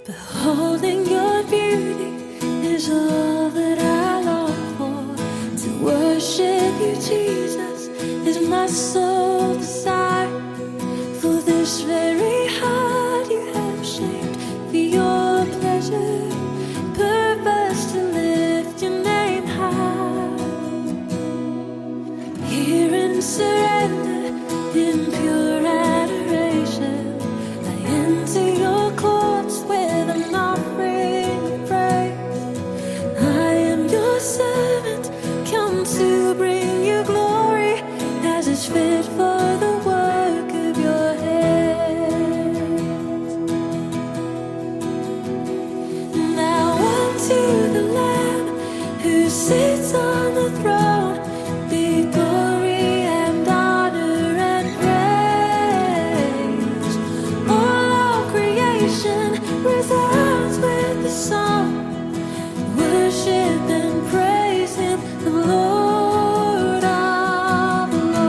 Beholding your beauty is all that I long for. To worship you, Jesus, is my sole desire. For this very heart you have shaped for your pleasure, purpose to lift your name high. Here in surrender, in pure adoration, I enter your courts with an offering of praise. I am your servant, come to bring you glory, as is fit for the work of your hands. Now unto the Lamb who sits on the throne be glory and honor and praise. All creation resounds with the song, worship and praise Him, the Lord of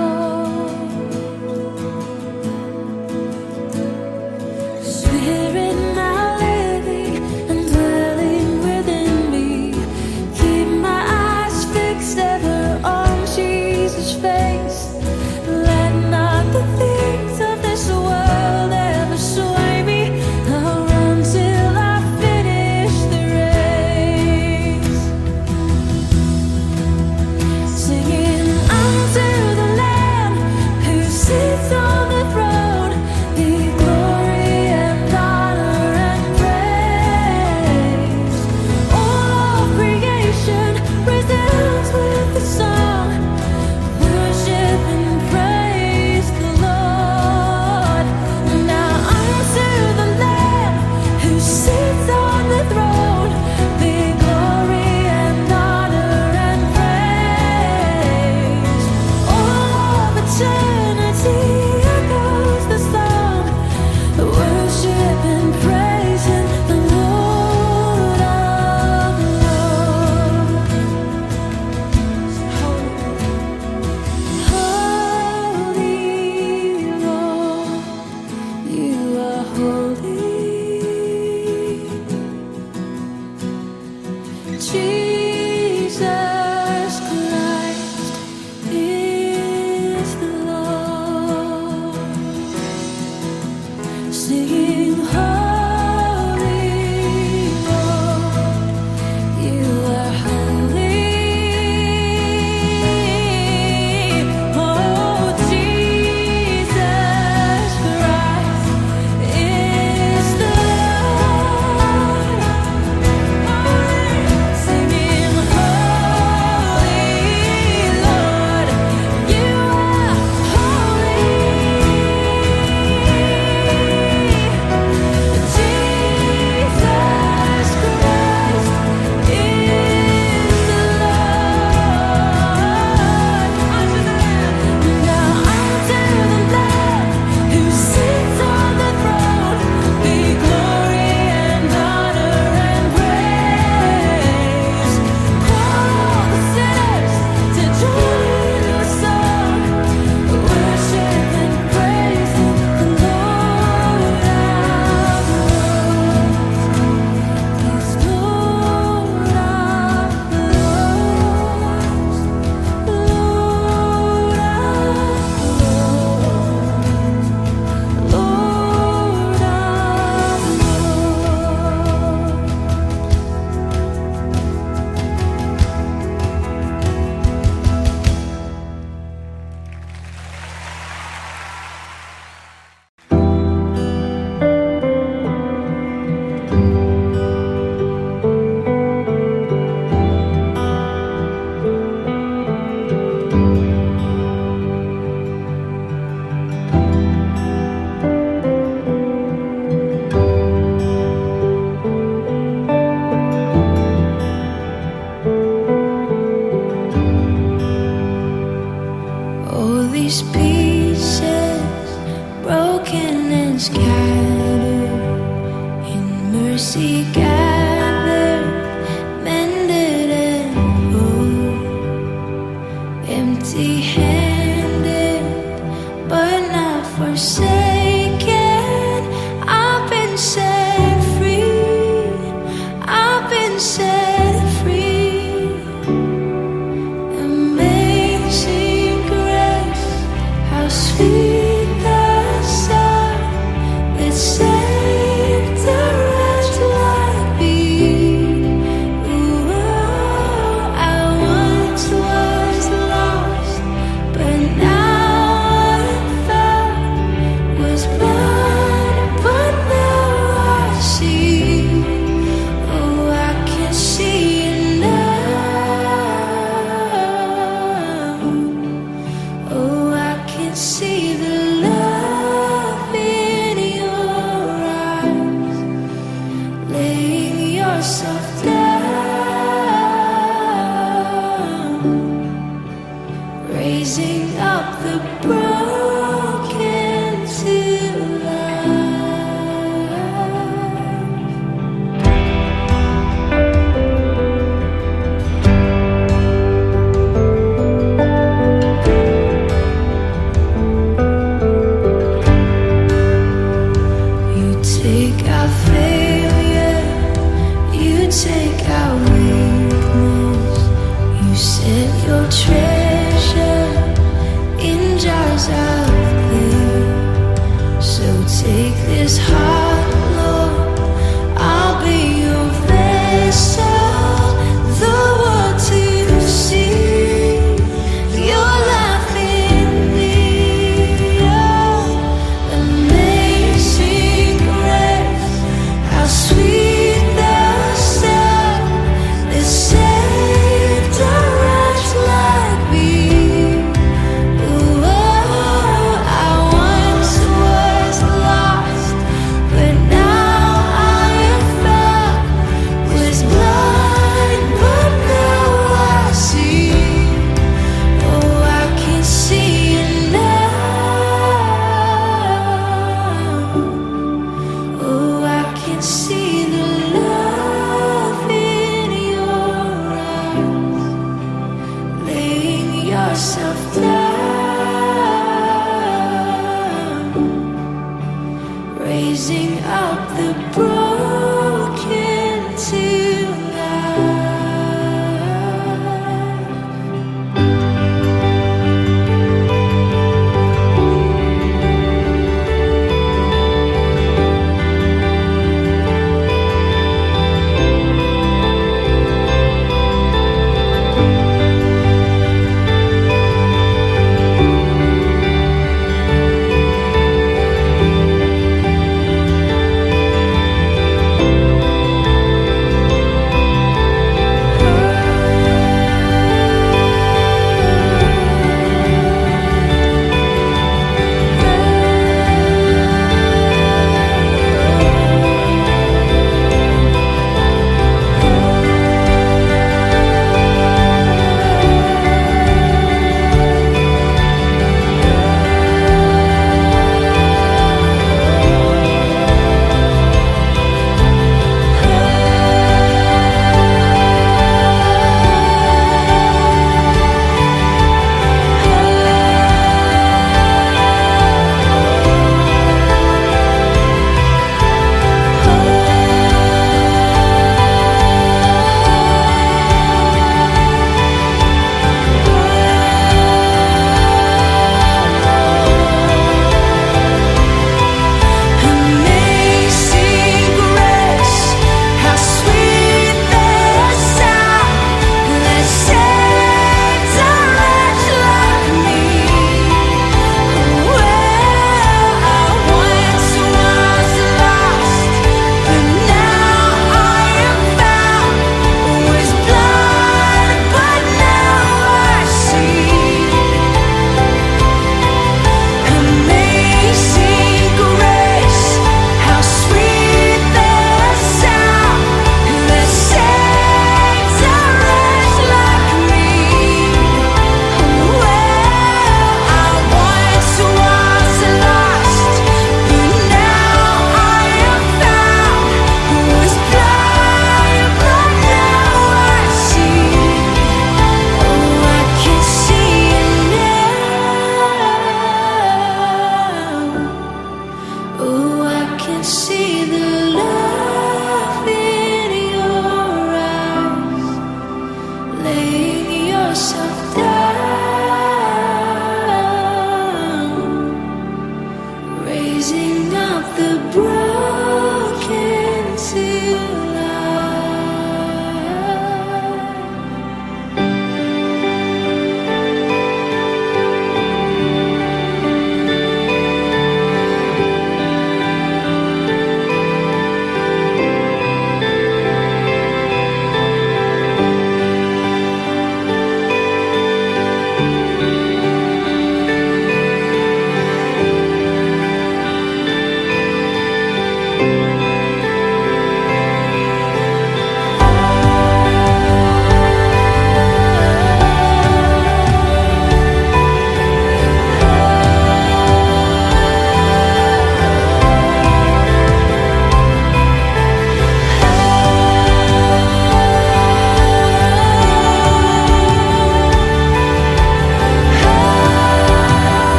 Lords. Spirit now living and dwelling within me, keep my eyes fixed ever on Jesus' face. Let not the things of this world ever sway me. I'll run till I finish the race, singing unto the Lamb who sits on the throne be glory and honor and praise. All creation resounds with the song, worship and praise the Lord. Now unto the Lamb who sits on the throne be glory and honor and praise. All of eternity echoes the song, worship and praise Him, the Lord of Lords. Holy Lord, you are holy. Jesus Christ is the Lord. Singing holy Lord, you are holy. Oh, Jesus Christ is the Lord. Singing holy Lord, you are holy. these pieces, broken and scattered, in mercy gathered, mended and whole, empty-handed, but not forsaken. I've been set free. raising up the broken to life.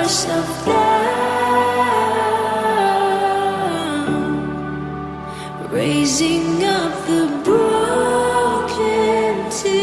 yourself down, raising up the broken to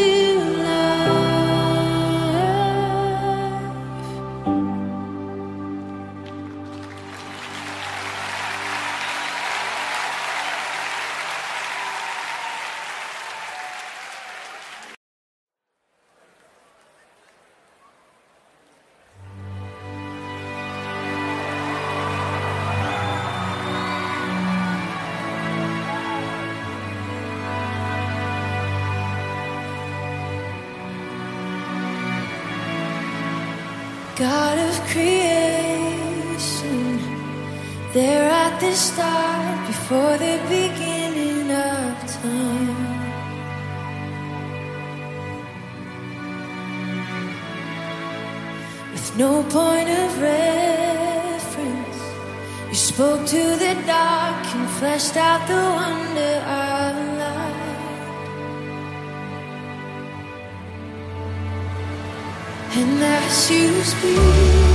God of creation, there at the start, before the beginning of time. With no point of reference, you spoke to the dark and fleshed out the wonder of life. And as you speak,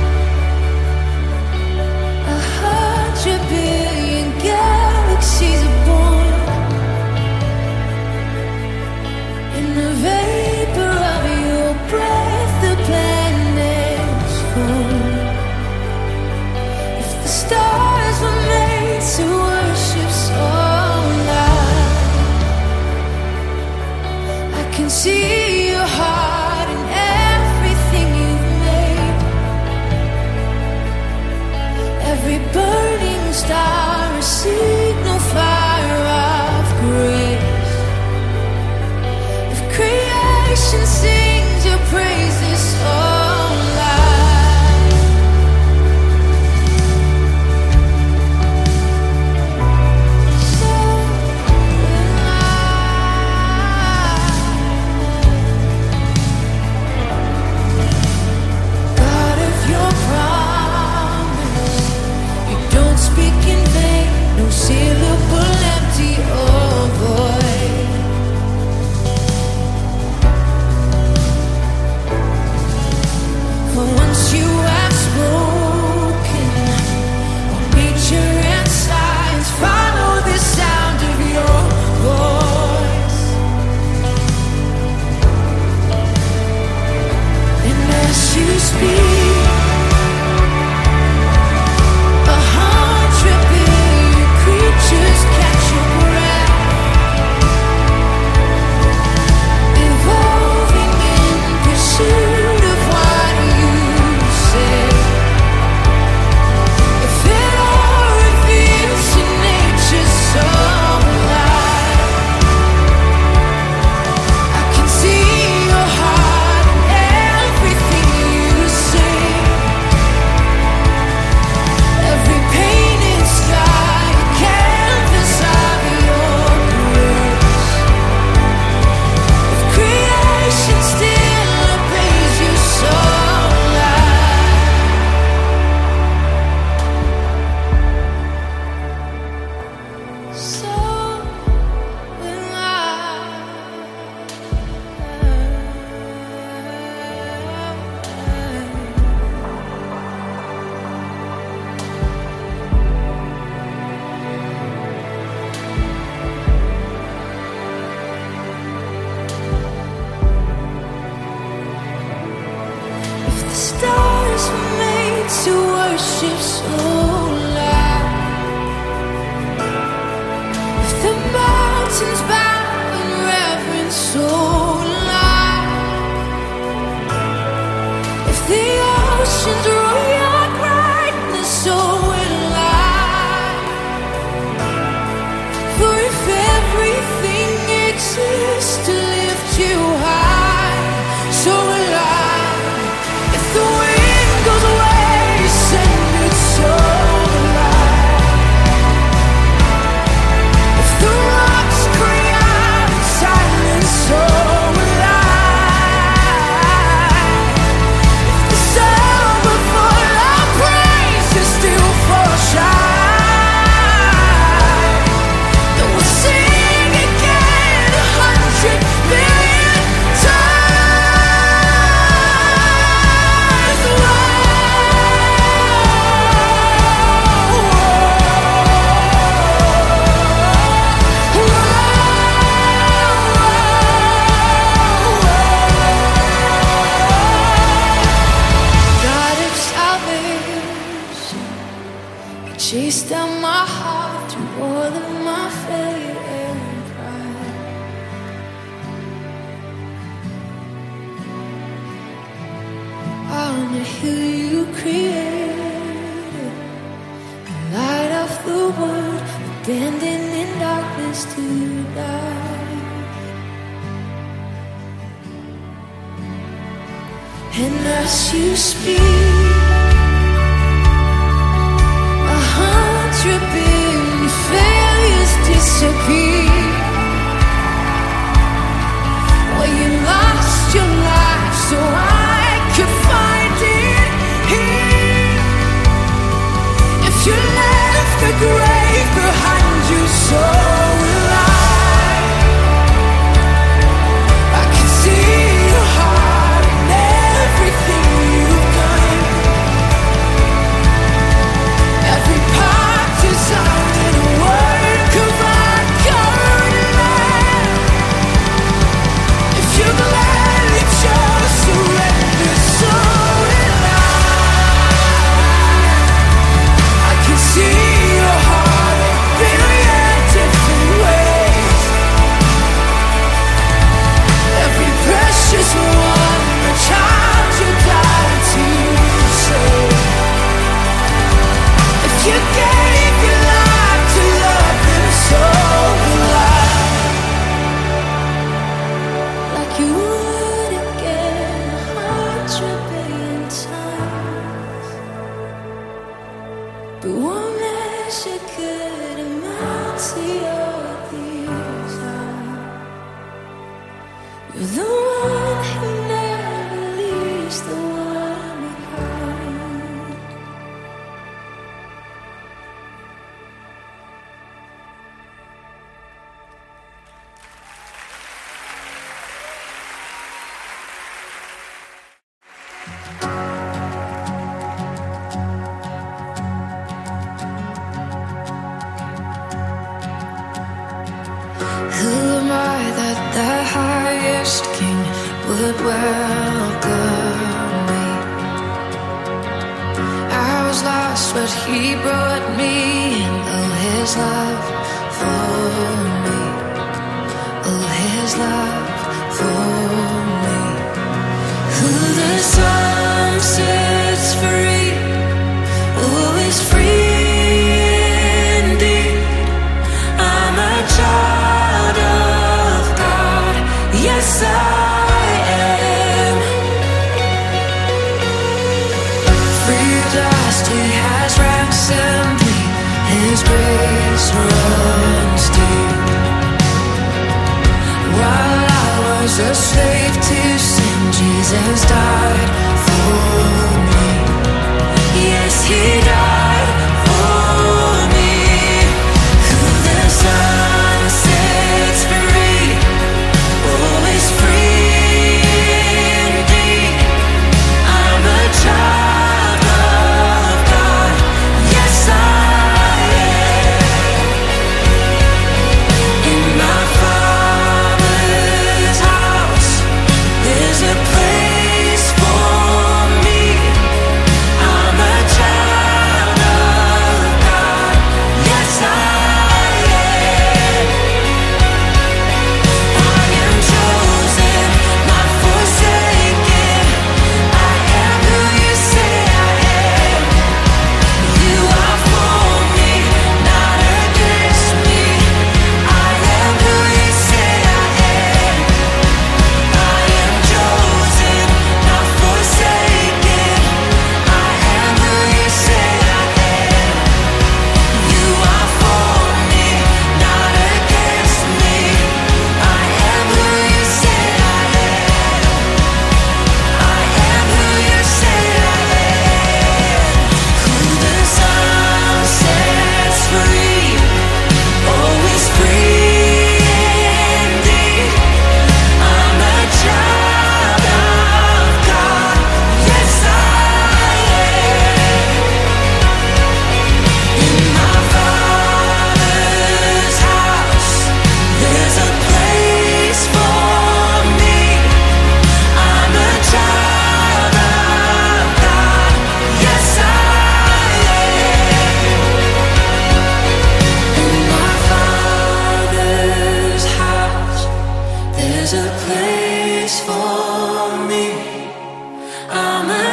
100 billion galaxies are born. In the vapor of your breath, the planets form. If the stars were made to worship so loud, I can see your heart in everything you've made. Every burning star, a signal fire of grace. If creation sings your praises so loud, so loud. God of your promise, you don't speak in vain, no syllable empty or void. For once you have spoken, all nature and science follow the sound of your voice. And as you speak, 100 billion creatures catch your breath, evolving in pursuit of what you say. If it all reveals to nature so alive, I can see your heart in everything you say. Every painted sky, a canvas of your grace. If creation still obeys you so loud, so if the stars were made to worship so loud, if the mountains bow in reverence so loud, if the oceans roar your brightness so loud, for if everything exists to lift you high, so alive. If the wind goes away, send it so loud. chased down my heart through all of my failure and pride. On the hill you created, the light of the world, abandoned in darkness to die. And as you speak, 100 billion failures disappear. Well, you lost your life so I could find it here. If you left the grave behind you, so will I. I can see your heart and everything you've done. Every part designed in a work of art, covered in love. If you gladly chose surrender, so will I can see your heart in billion different ways. Every precious one, a child you died to save. If you gave your life to love them, so will I. Like you would again 100 billion times, but one measure could amount to your desire. You're the one who never leaves the one behind. Who am I that the highest king would welcome me? I was lost, but he brought me in. Oh, his love for me. Oh, his love for me. Who the sun sets free, oh, is free indeed. I'm a child of God, yes I am. Free at last, he has ransomed me, his grace runs deep. While I was a slave to sin, Jesus died for me. Yes, he died for me. Who the sun sets free, oh, is free indeed. I'm a child of God, yes I am. In my Father's house, there's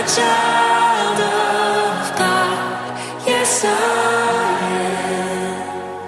child of God. Yes, I am.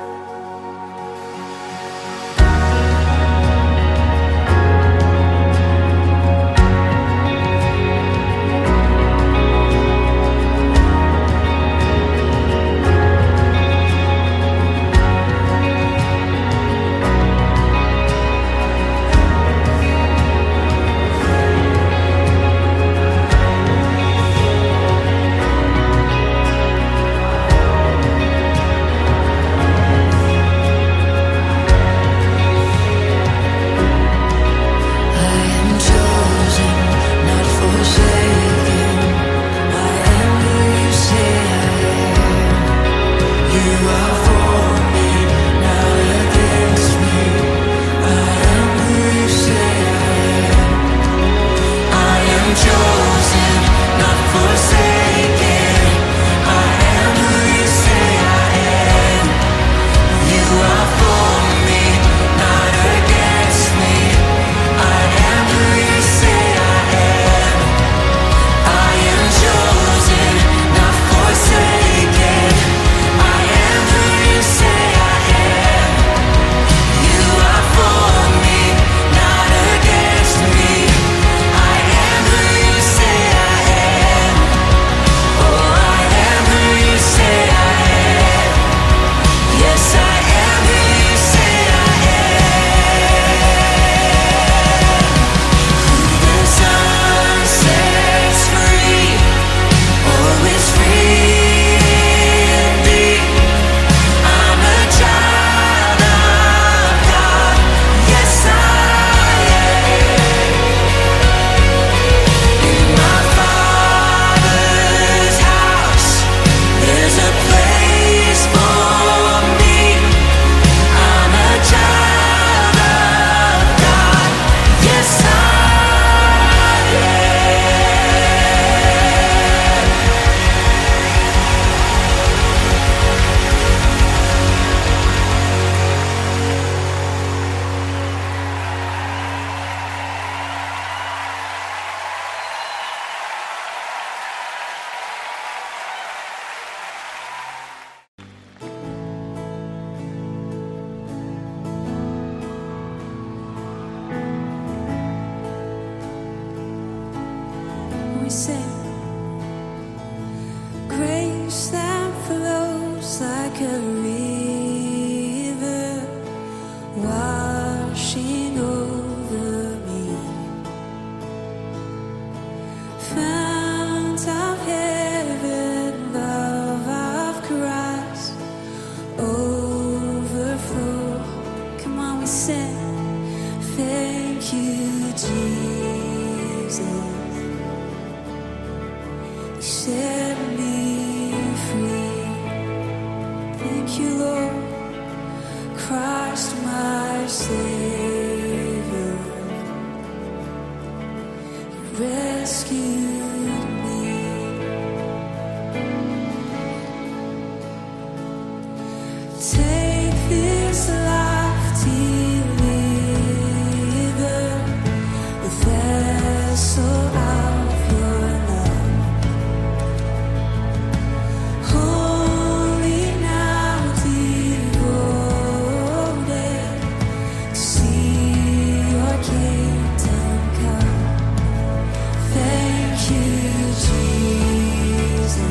Grace that flows like a river, washing over me. Fount of heaven, love of Christ, overflow. Come on, we sing. Thank you, Jesus. Set me free. Thank you, Lord. Christ, my Savior, you rescued me. Take this life, deliver the vessel of your love. Holy now devoted to see your kingdom come. Thank you, Jesus.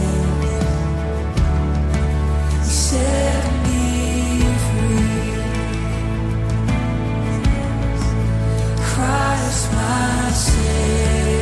You set me free. Christ, my Savior.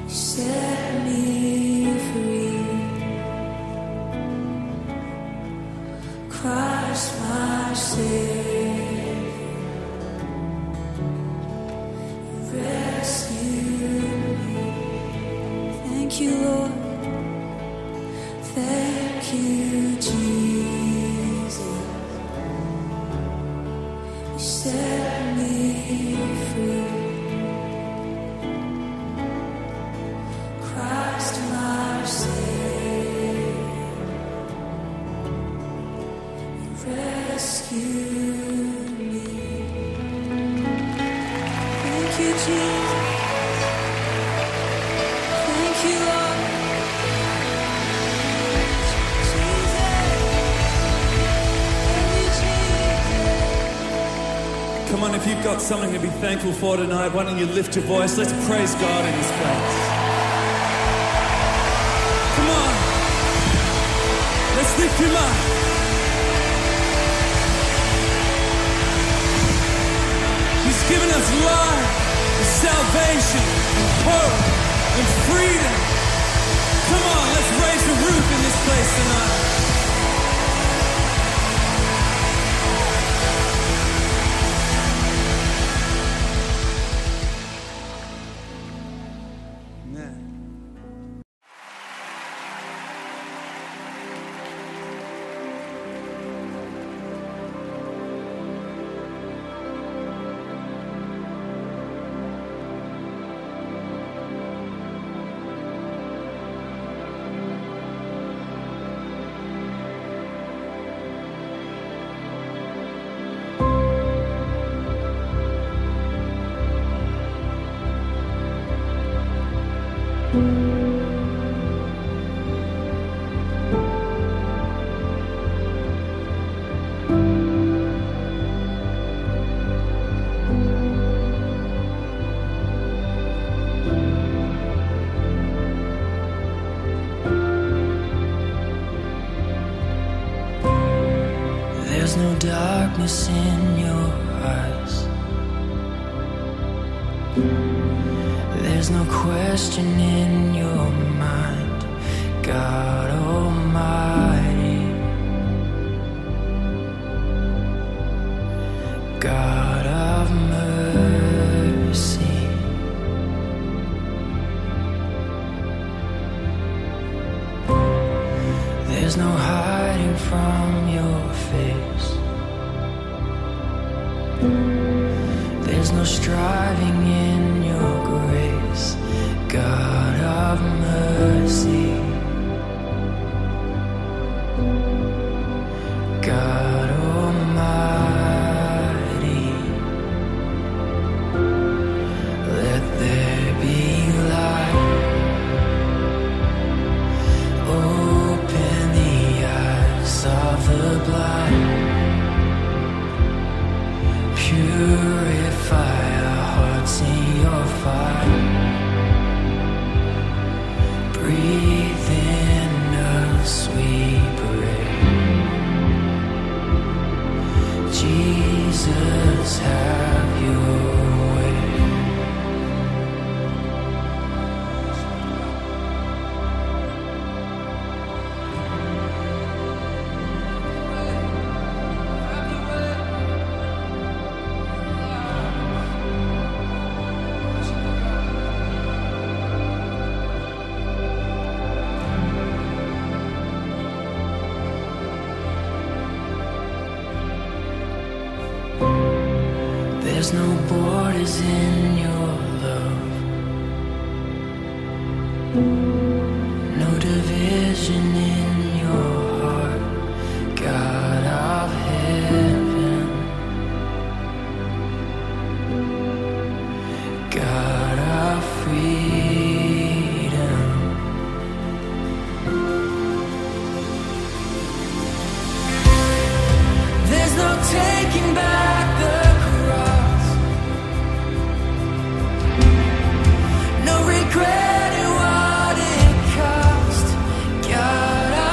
set me free. Christ my Savior rescued me. Thank you, Lord. Thank you, Jesus. You set me free. Christ my Savior rescued me. Thank you, Jesus. Thank you, Lord. Come on, if you've got something to be thankful for tonight, why don't you lift your voice? Let's praise God in this place. Come on. Let's lift him up. He's given us life, and salvation, and hope, and freedom. Come on, let's raise the roof in this place tonight. There's no darkness in your eyes. There's no question in your mind, God Almighty, God of mercy. There's no hiding from your face. There's no striving in your grace, God of mercy, God Almighty. Let there be light. Open the eyes of the blind. Purify our hearts in your fire. Breathe in us, we pray. Jesus, have your way. There's no borders in your love, no division in your heart, God of heaven, God of freedom. There's no taking back the regret in what it cost, God.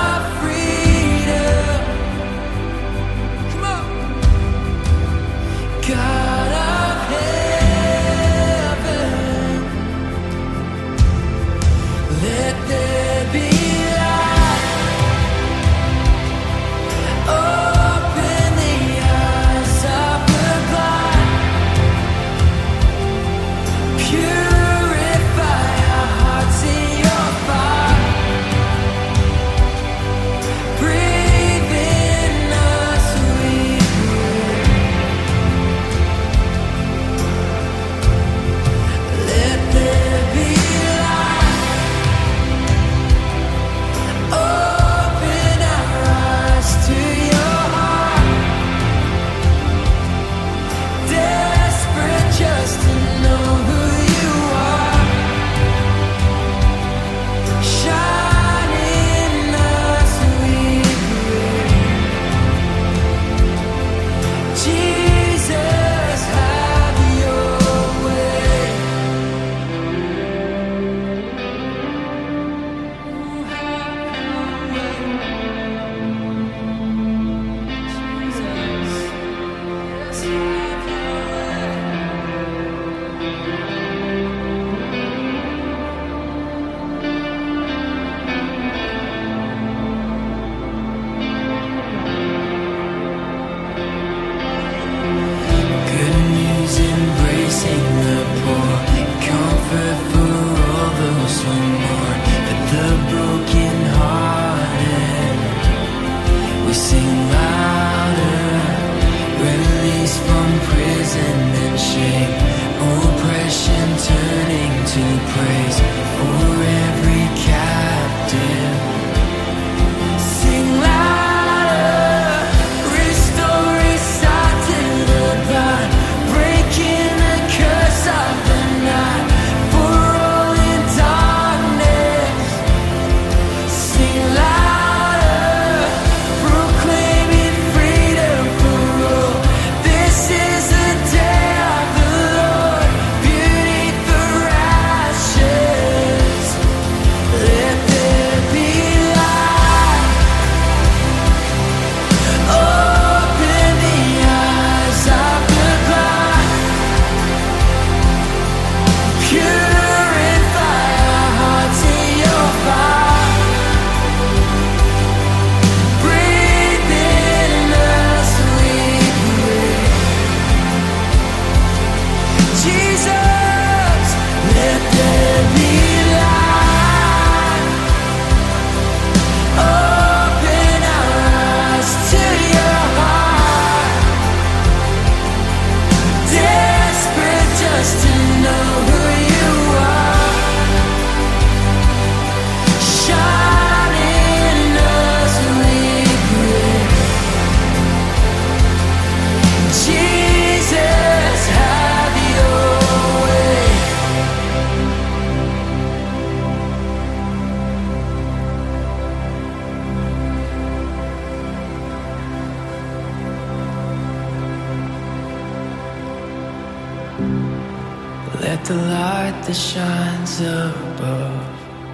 Let the light that shines above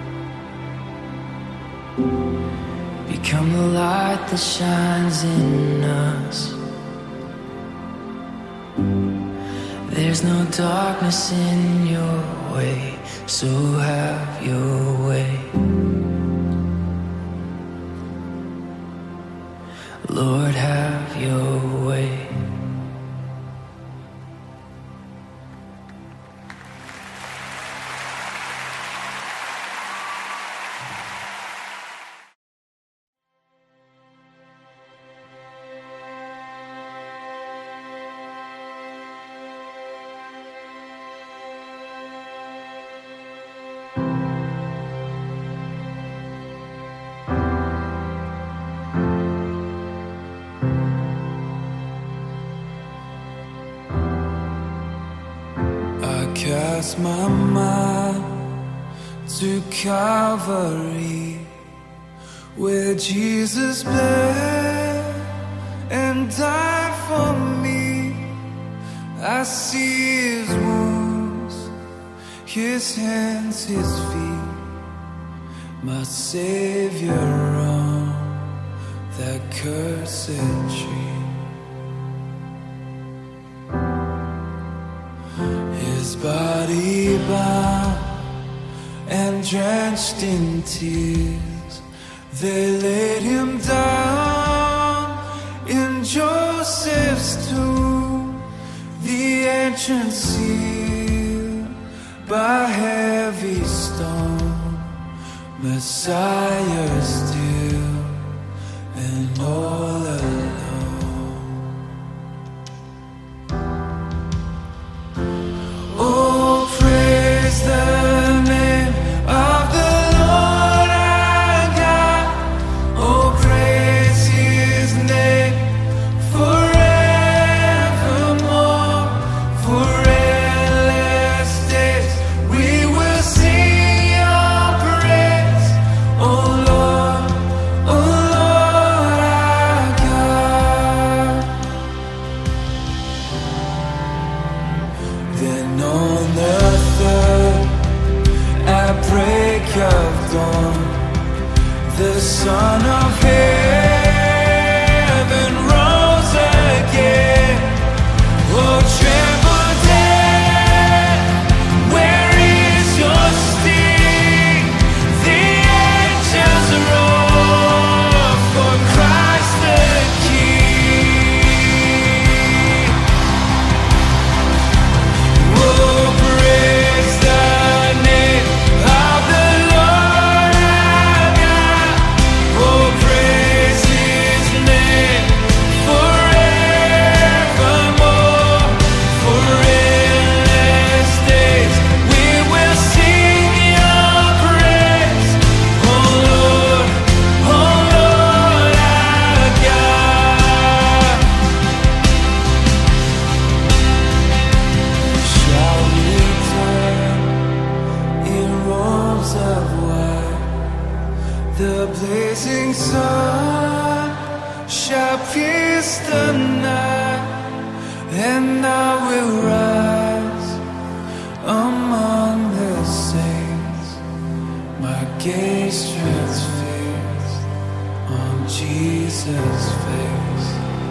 become the light that shines in us. There's no darkness in your way, so have your way. Lord, have your way. Cast my mind to Calvary, where Jesus bled and died for me. I see his wounds, his hands, his feet, my Savior on that cursed tree. His body bound and drenched in tears, they laid him down in Joseph's tomb, the entrance sealed by heavy stone. Messiah still and all alone. Oh, praise the name of the Lord our God. Oh, praise his name forevermore. For endless days we will sing your praise. Oh Lord our God. Then on the third, at break of dawn, the Son of Heaven rose again. Oh, tremble dead, where is your sting? The angels roar for Christ the King. Oh, praise the name of the Lord our God. Oh, praise The blazing sun shall pierce the night, and I will rise among the saints. My gaze transfixed on Jesus' face.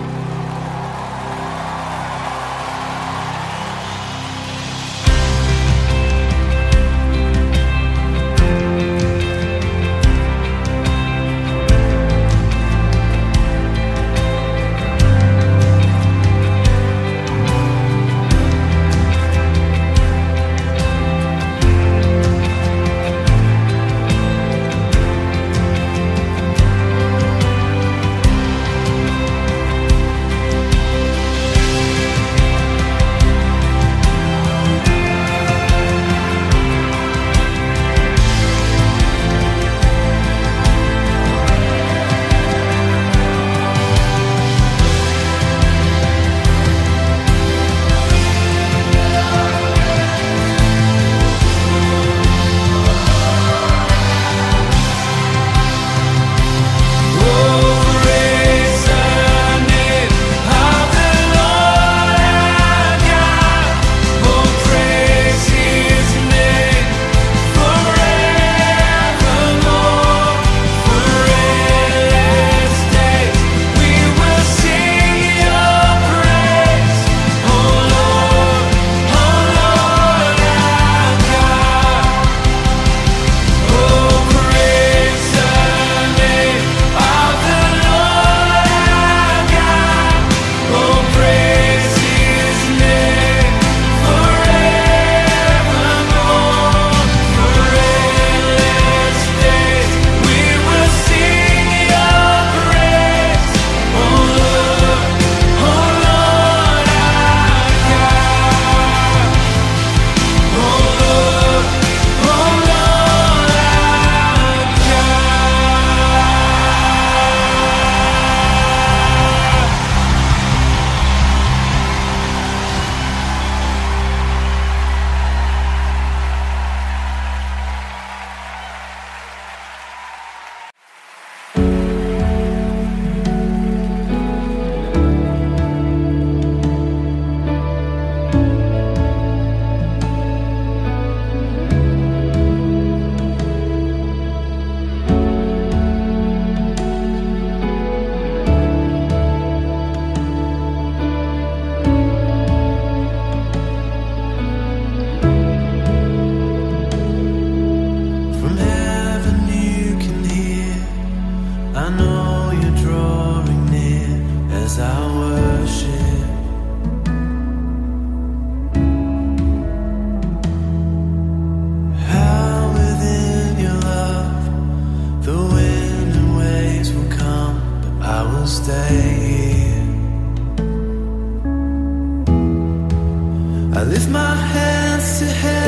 I lift my hands to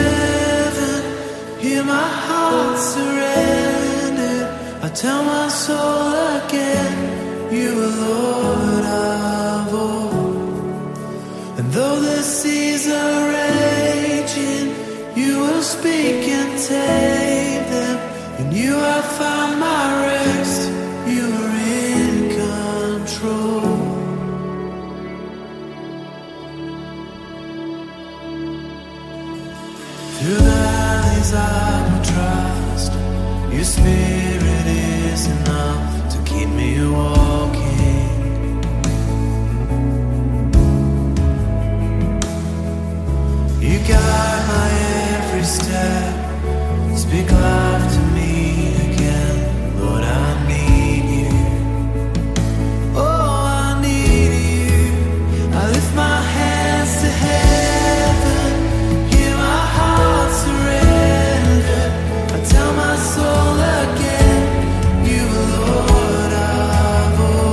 heaven, hear my heart surrendered. I tell my soul again, you are Lord of all. And though the seas are raging, you will speak and tame them. In you I found my rest, you are in control. Through the valleys I will trust, your spirit is enough to keep me walking. You guide my every step, speak life to me again. Lord, I need you. Oh, I need you. I lift my hands to heaven, hear my heart surrender. I tell my soul again, you are Lord of all.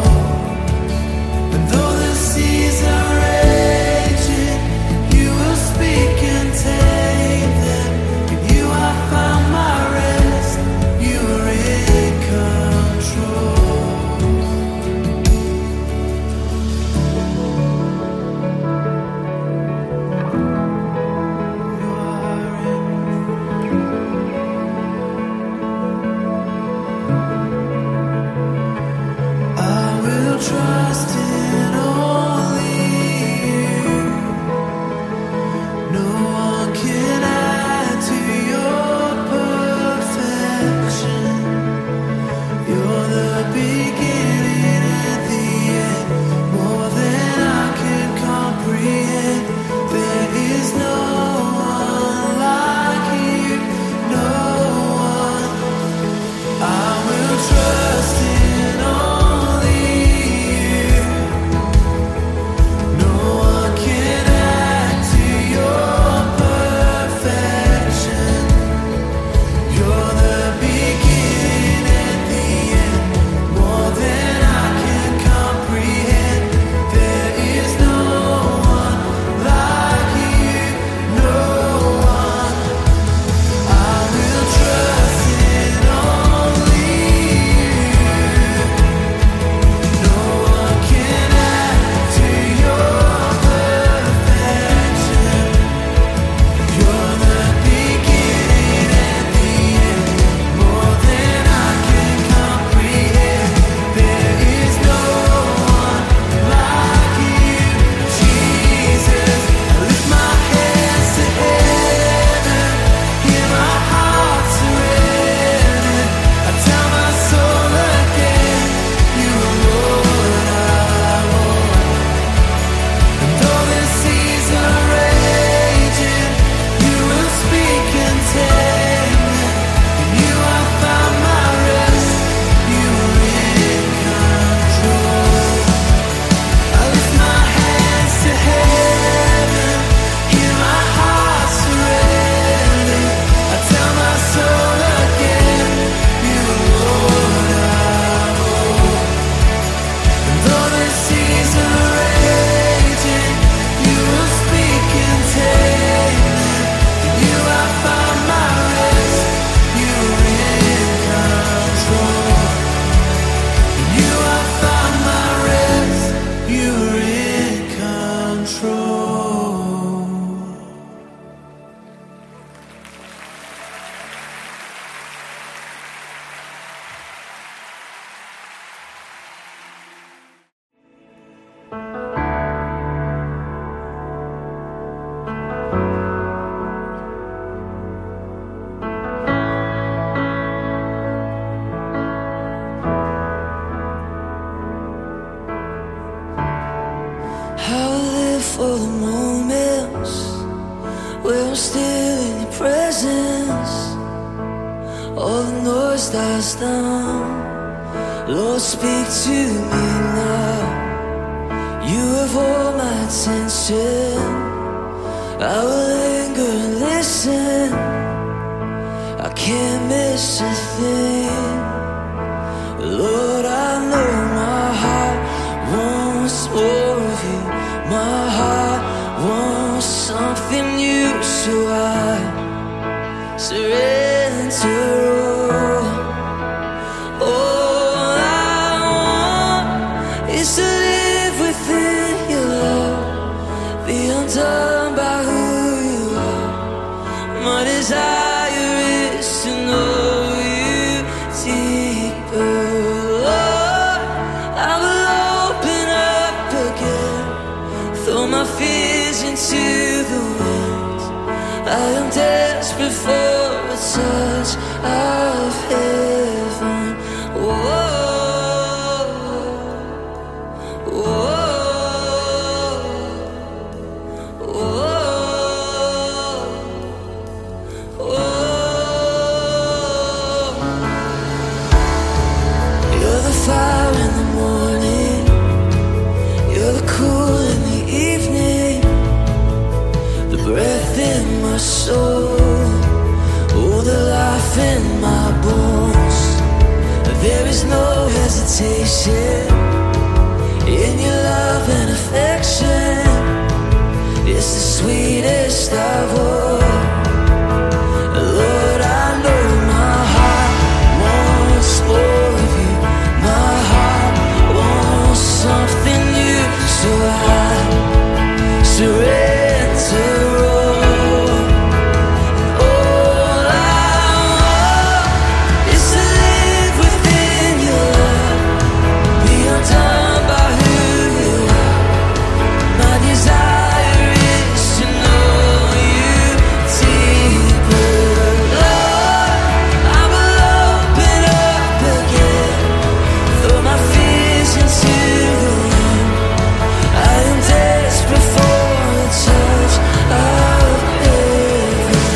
all the noise dies down. Lord, speak to me now. You have all my attention. I will linger and listen. I can't miss a thing. Lord, I know my heart wants more of you. My heart wants something new, so I surrender all. All I want is to live within your love, be undone by who you are. My desire is to know you deeper. Lord, I will open up again, throw my fears into the wind. I am desperate for a touch of heaven. Whoa, whoa, whoa. You're the fire in the morning, you're the cool in the evening, the breath in my soul, oh, the life in my bones. There is no hesitation in your love and affection. It's the sweetest of all. Lord, I know my heart wants more of you. My heart wants something new, so I surrender all. All I want is to live within your love, be undone by who you are. My desire is to know you deeper. Lord, I will open up again, throw my fears into the wind. I am desperate for a touch of heaven.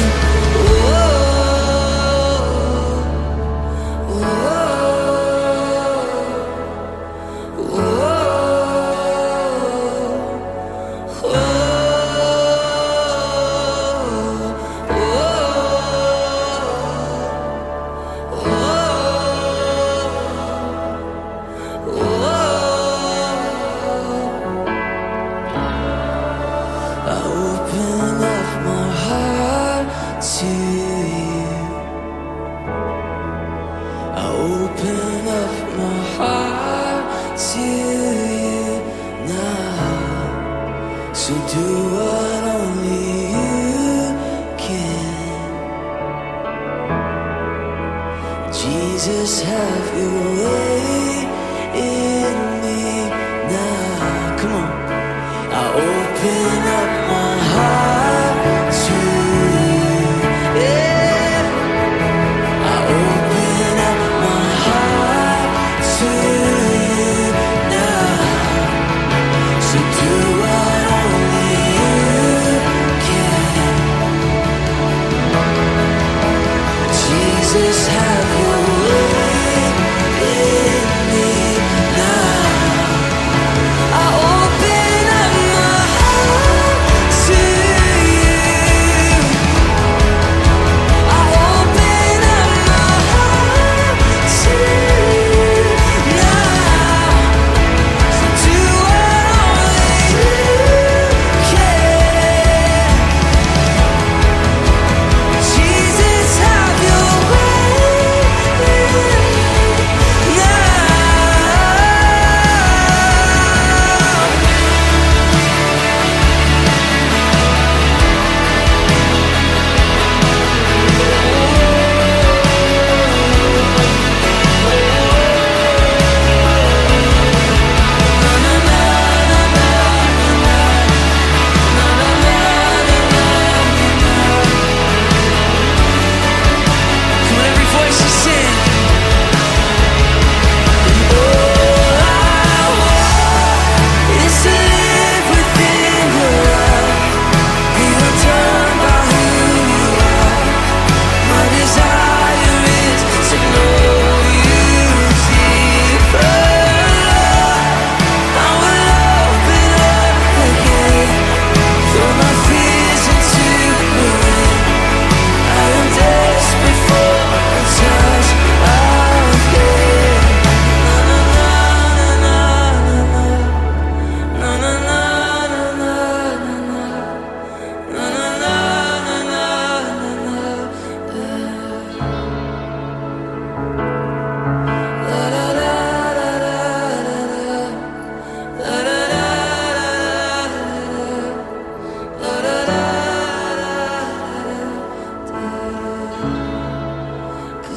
I open up my heart to you. I open up my heart to you now. So do what only you can. Jesus, have your way in me now. Come on. I open up my heart to you. Yeah. I open up my heart to you now. So do what only you can. Jesus, have your way in me now. I open up my heart to you. I open up my heart to you now. So do what only you can. Jesus, have your way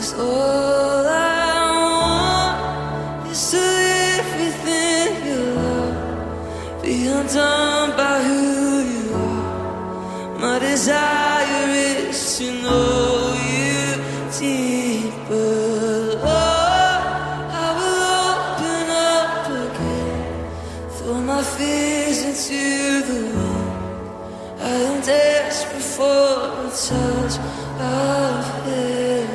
all I want is to live within your love, be undone by who you are. My desire is to know you deeper. Lord, I will open up again, throw my fears into the wind. I am desperate for a touch of heaven.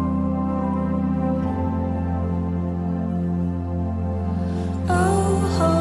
Oh,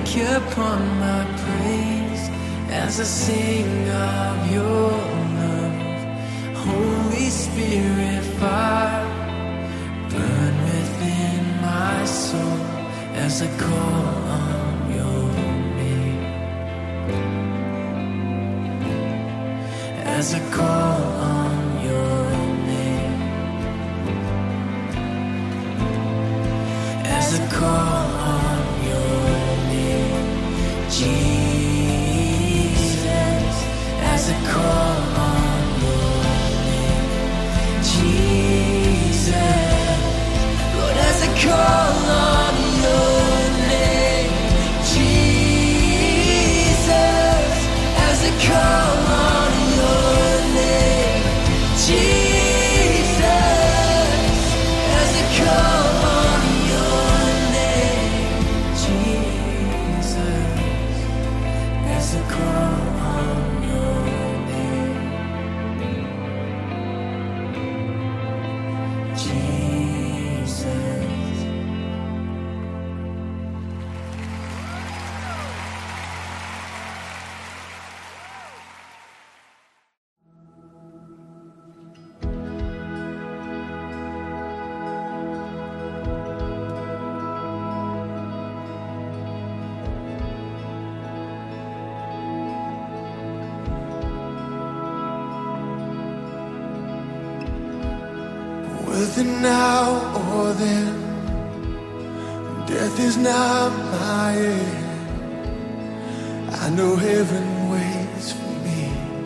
upon my praise as I sing of your love. Holy Spirit, fire, burn within my soul as I call on your name. As I call on your name. As I call on your name, Jesus. As I call on your name, Jesus. Lord, as I call on your name, Jesus. As I call on your name, Jesus. As I call on your name, Jesus. As I call on your name, Jesus. Whether now or then, death is not my end. I know heaven waits for me.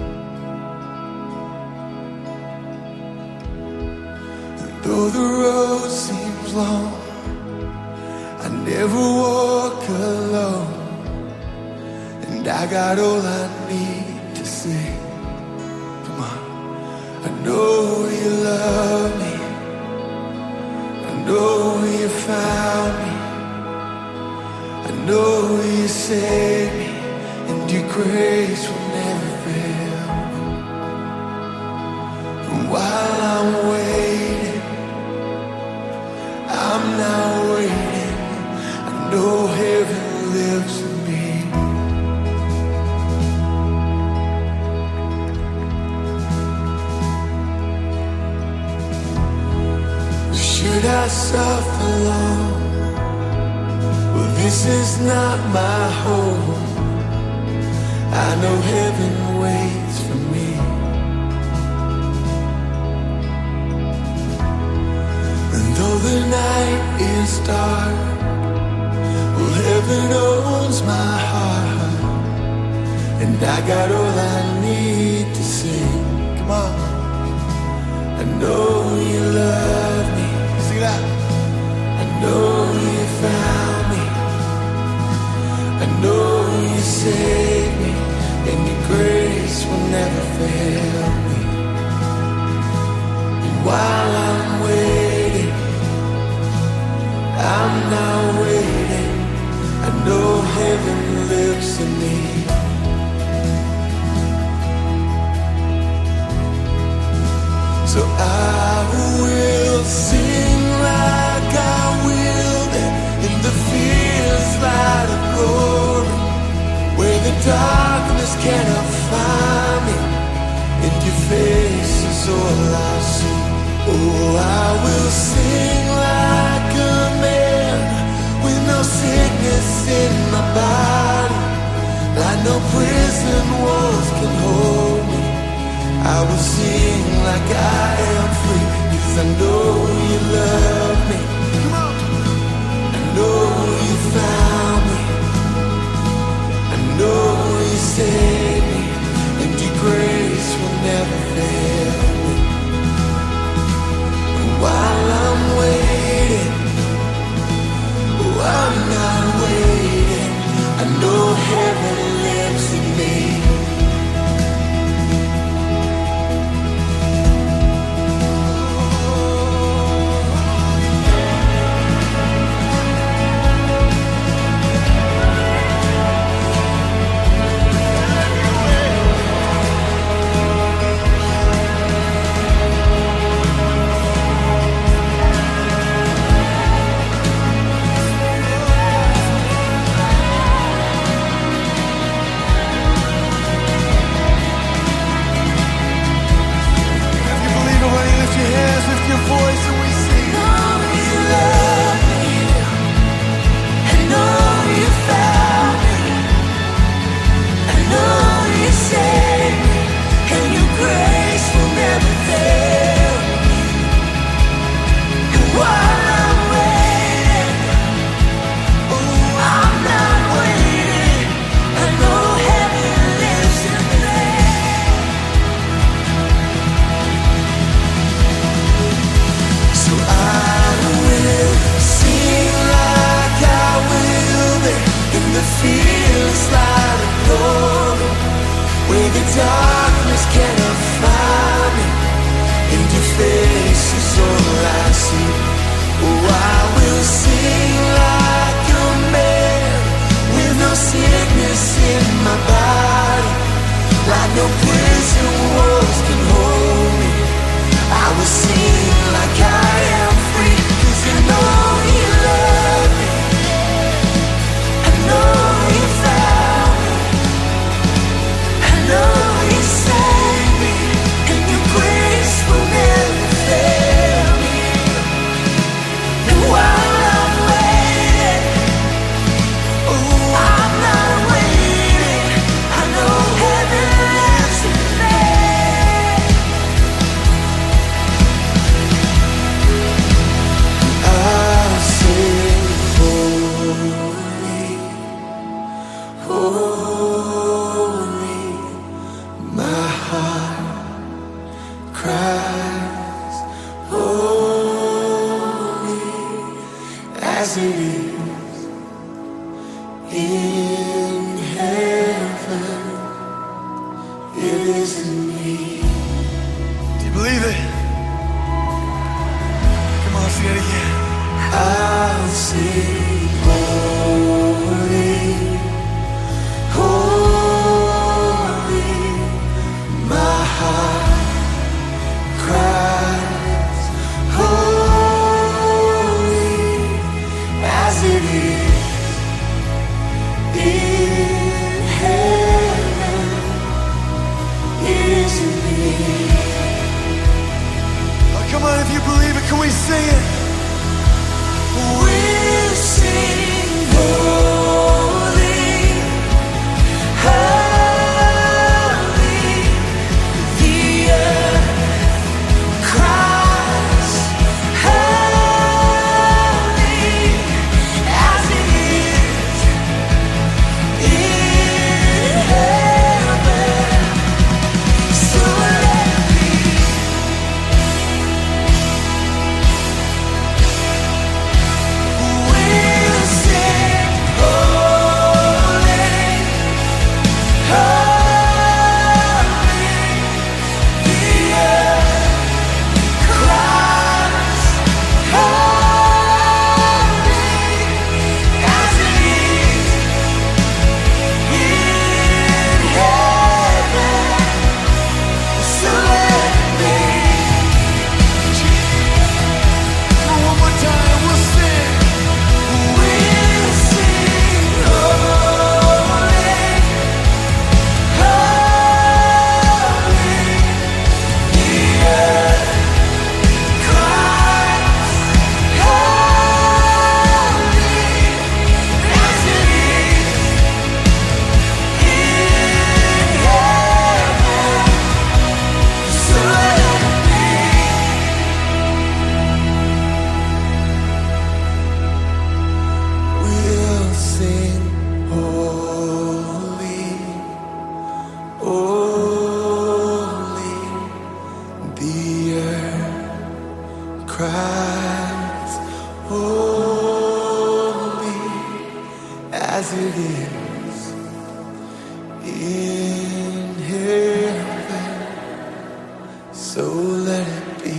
And though the road seems long, I never walk alone. And I got all I need to say. Come on. I know you love me. I know you found me. I know you saved me, and your grace will never fail me. And while I'm waiting, I'm not waiting. I know heaven lives in me. Should I suffer long? Well, this is not my home. I know heaven waits for me. And though the night is dark, well, heaven owns my heart. And I got all I need to sing. Come on. I know you love me. See that? I know you found me. I know you saved me, and your grace will never fail me. And while I'm waiting, I'm not waiting. I know heaven lives in me. So I will sing like I will in the fierce light of glory, where the darkness cannot find me, and your face is all I see. Oh, I will sing like a man with no sickness in my body, like no prison walls can hold me. I will sing like I am free, 'cause I know you love me. I know you found me. I know you saved me, and your grace will never fail me. And while I'm waiting, oh, I'm not waiting. I know heaven lives in me. fearless light of glory, where the darkness cannot find me. And your face is all I see. Oh, I will sing like a man, with no sickness in my body, like no prison walls can hold me. I will sing like I am free, 'cause I know you love me, I know you found me, I know you saved me, and your grace will never fail me. And while I'm waiting, oh, I'm not waiting, I know heaven lives in me. I'll sing holy, holy, my heart cries holy, as it is in heaven, it is in me. Do you believe it? Come on, sing it again. I'll sing holy, holy, my heart cries holy, as it is in heaven, it is in me. Oh, come on, if you believe it, can we sing it? We'll sing holy, holy, the earth cries holy, as it is in heaven. So let it be. We'll sing holy, holy, the earth cries holy, as it is in heaven. So let it be. One more time, we'll sing. We'll sing holy, holy, the earth cries holy, as it is in heaven. So let it be. We'll sing holy, holy, the earth cries holy, as it is in heaven. So let it be.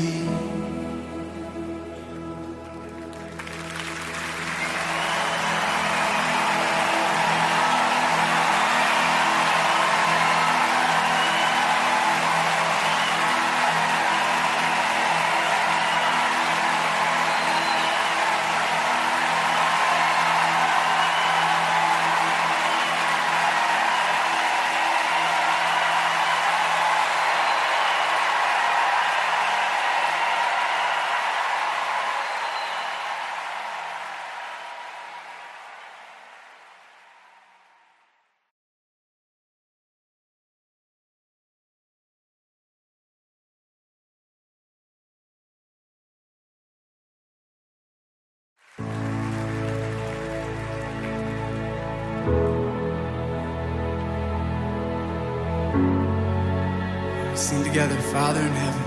Sing together, Father in heaven.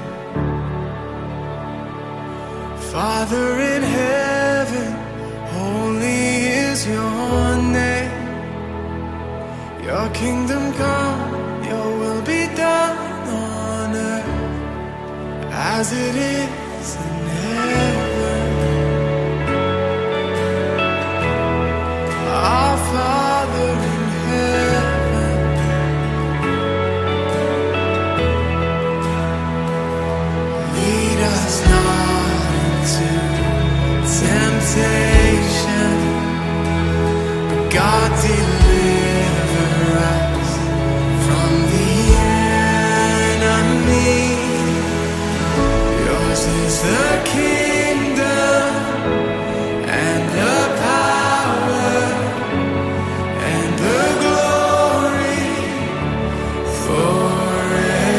Father in heaven, holy is your name. Your kingdom come, your will be done on earth as it is in heaven. Our Father in heaven, lead us not into temptation, but God deliver us from the enemy. Yours is the kingdom and the power and the glory forever.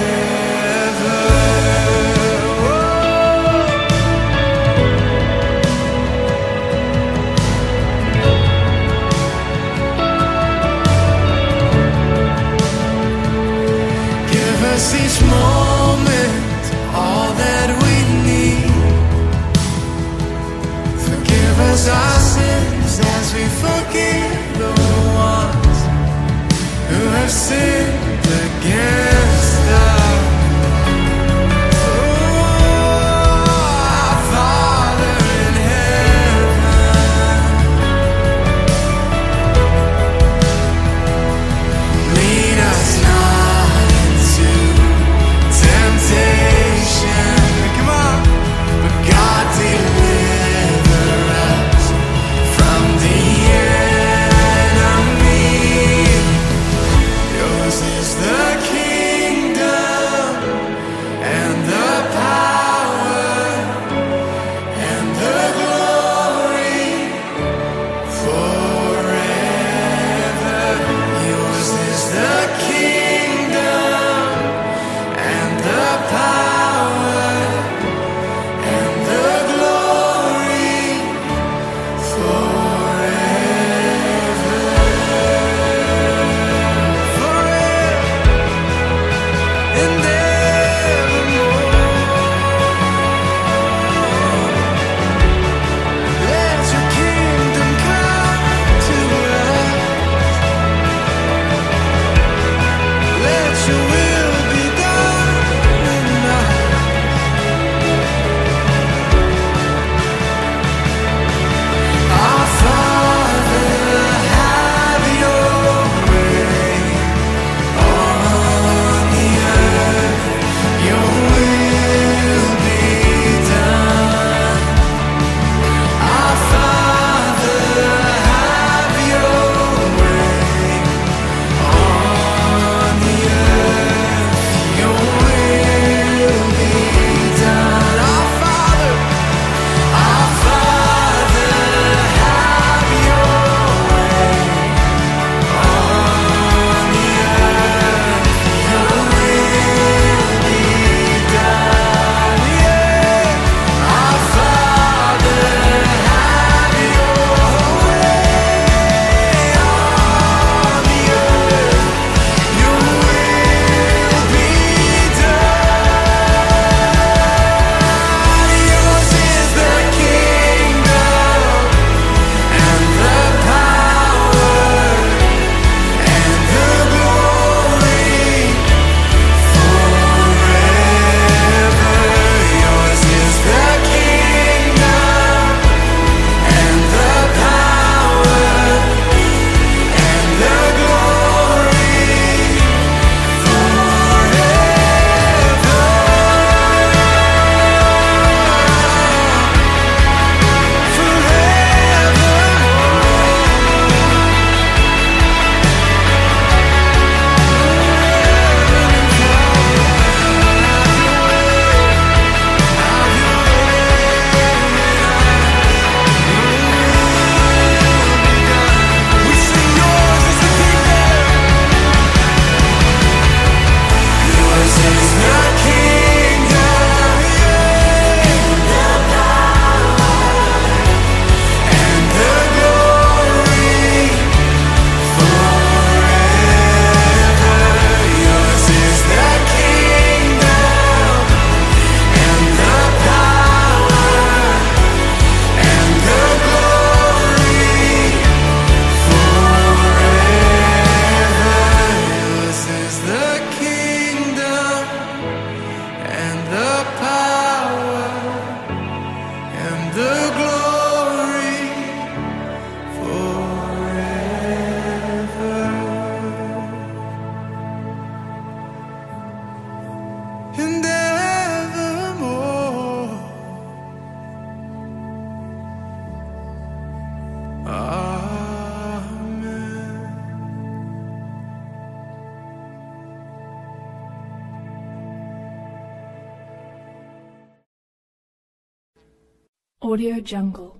Audio Jungle.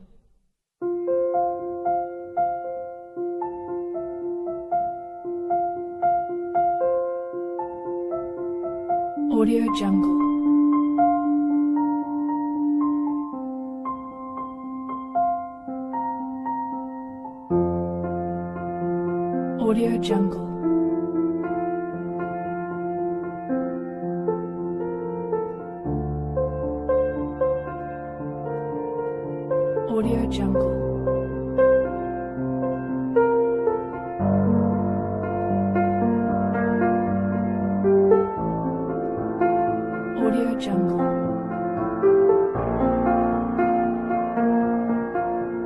Audio Jungle. Audio Jungle. Audio Jungle. Audio Jungle.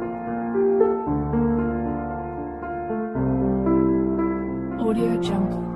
Audio Jungle.